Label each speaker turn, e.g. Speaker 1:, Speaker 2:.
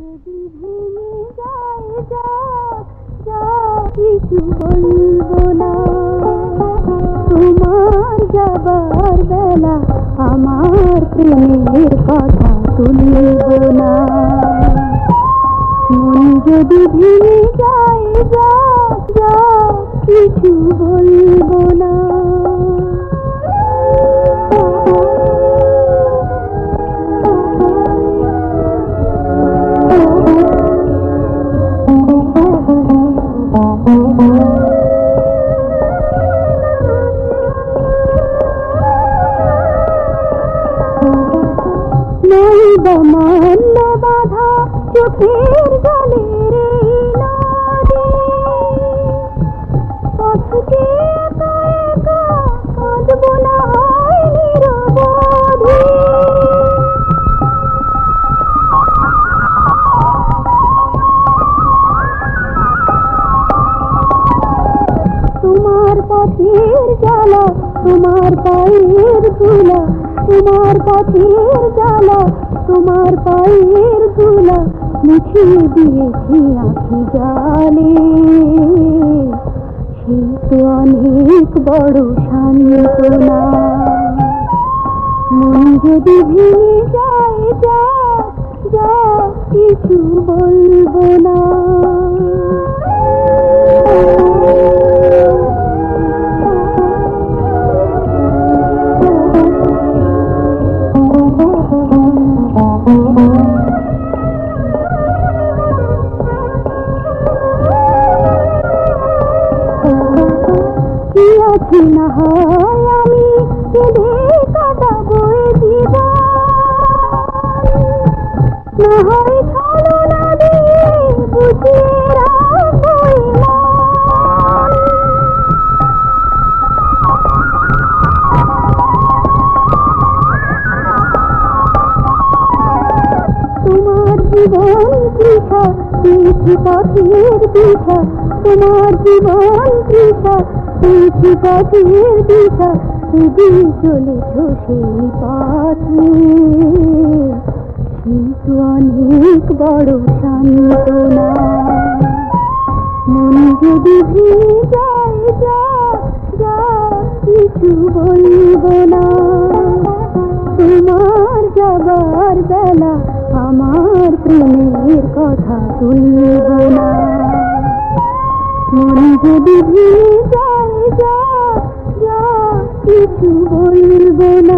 Speaker 1: যদি ভেঙে যায় যা কিছু বলবো না, তোমার যাবার বেলা আমার প্রেমের কথা তুলবো না। মন যদি ভেঙে যায় যা কিছু বলবো না। মান্য বাধা চোখের জলের নদী, পথকে একা একা কাঁদবো না নিরবধি। তোমার পথের জ্বালা, তোমার পায়ের ধুলা, তোমার পথের জ্বালা, তোমার পায়ের ধুলা মুছিয়ে দিয়েছি আঁখি জালে। সে তো অনেক বড় সান্ত্বনা। মন যদি ভেঙে যায় যা কিছু বলবো না। না হয় আমি কেঁদে কাটাবো জীবন, না হয় ছলনা দিয়ে বুঝিয়ে রাখবো মন। তোমার জীবন তৃষা পেয়েছি পথের দিশা, তোমার জীবন তৃষা পেয়েছি পথের দিশা। এগিয়ে চলেছ সেই পথে, কিন্তু অনেক বড় সান্ত্বনা। মন যদি ভেঙে যায় যা কিছু বলবো না। তোমার যাবার বেলা আমার প্রেমের কথা তুলবো না। মন যদি ভেঙে যায় যা কিছু বলবো না।